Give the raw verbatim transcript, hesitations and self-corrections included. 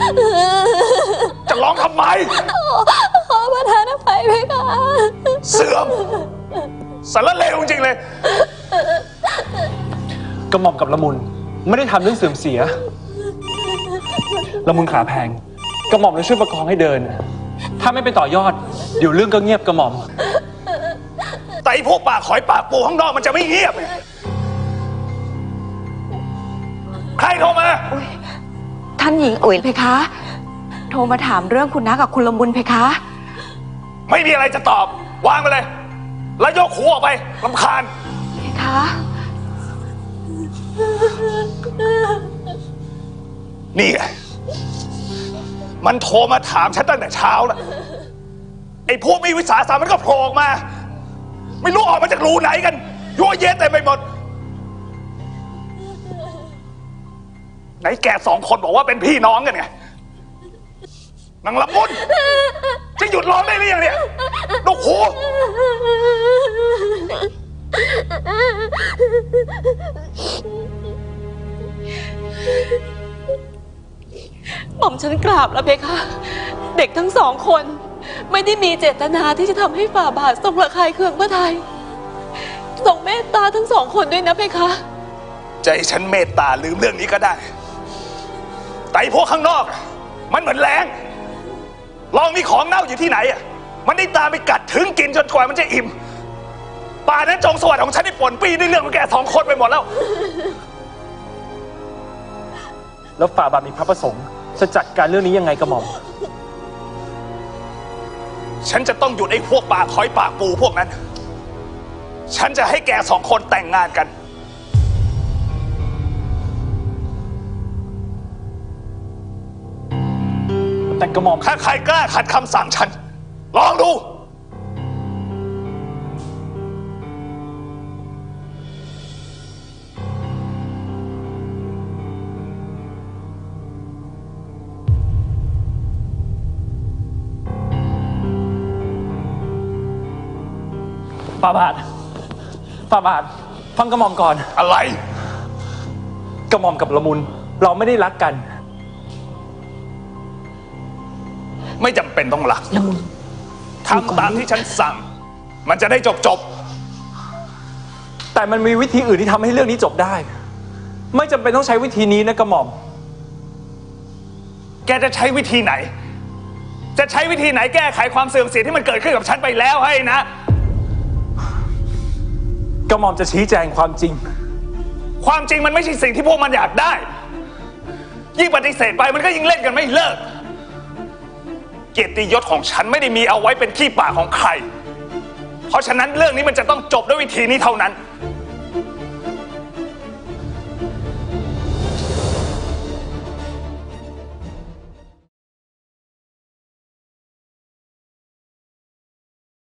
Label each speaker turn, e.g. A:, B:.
A: จะร้องทำไม
B: ขอประทานอภัยเพคะ
A: เสื่อมสารเลวจริงเลย
C: กระหม่อมกับละมุนไม่ได้ทำเรื่องเสื่อมเสียละมุนขาแพงกระหม่อมจะช่วยประคองให้เดินถ้าไม่ไปต่อยอดเดี๋ยวเรื่องก็เงียบกระหม่อม
A: แต่ไอ้พวกปากหอยปากปูข้างนอกมันจะไม่เงียบใครโทรมา
B: ท่านหญิงอุ๋ยเพคะโทรมาถามเรื่องคุณน้ากับคุณละมุนเพคะ
A: ไม่มีอะไรจะตอบวางไปเลยแล้วยกหูออกไปรำคาญ
B: เพคะ
A: นี่ไงมันโทรมาถามฉันตั้งแต่เช้าแล้วไอ้พวกมีวิสาสะมันก็โผล่ออกมาไม่รู้ออกมาจากรูไหนกันยั่วเย็ดเต็มไปหมดไหนแกสองคนบอกว่าเป็นพี่น้องกันไงนางละมุนจะหยุดร้องได้หรือยังเนี่ยลูกหู
B: หม่อมฉันกราบแล้วเพคะเด็กทั้งสองคนไม่ได้มีเจตนาที่จะทำให้ฝ่าบาททรงระคายเคืองพระทัยทรงเมตตาทั้งสองคนด้วยนะเพคะ
A: ใจฉันเมตตาลืมเรื่องนี้ก็ได้แต่พวกข้างนอกมันเหมือนแรงลองมีของเน่าอยู่ที่ไหนอ่ะมันได้ตามไปกัดถึงกินจนกว่ามันจะอิ่มป่านั้นจงสวัสดิ์ของฉันได้ป่นปีด้วยเรื่องของแกสองคนไปหมดแล้ว
C: แล้วฝ่าบาทมีพระประสงค์จะจัดการเรื่องนี้ยังไงกระหม่อม
A: ฉันจะต้องหยุดไอ้พวกปากหอยปากปูพวกนั้นฉันจะให้แกสองคนแต่งงานกัน
C: แต่กระหม่อม
A: ถ้าใครกล้าขัดคำสั่งฉันลองดู
C: ฝ่าบาทฝ่าบาทฟังกระหม่อมก่อน
A: อะไร
C: กระหม่อมกับละมุนเราไม่ได้รักกัน
A: ไม่จำเป็นต้องรักละมุนทำตามที่ฉันสั่งมันจะได้จบจบ
C: แต่มันมีวิธีอื่นที่ทำให้เรื่องนี้จบได้ไม่จำเป็นต้องใช้วิธีนี้นะกระหม่อม
A: แกจะใช้วิธีไหนจะใช้วิธีไหนแก้ไขความเสื่อมเสียที่มันเกิดขึ้นกับฉันไปแล้วให้นะ
C: กระหม่อมจะชี้แจงความจริง
A: ความจริงมันไม่ใช่สิ่งที่พวกมันอยากได้ยิ่งปฏิเสธไปมันก็ยิ่งเล่นกันไม่เลิกเกียรติยศของฉันไม่ได้มีเอาไว้เป็นขี้ปากของใครเพราะฉะนั้นเรื่องนี้มันจะต้องจบด้วยวิธีนี้เท่านั้น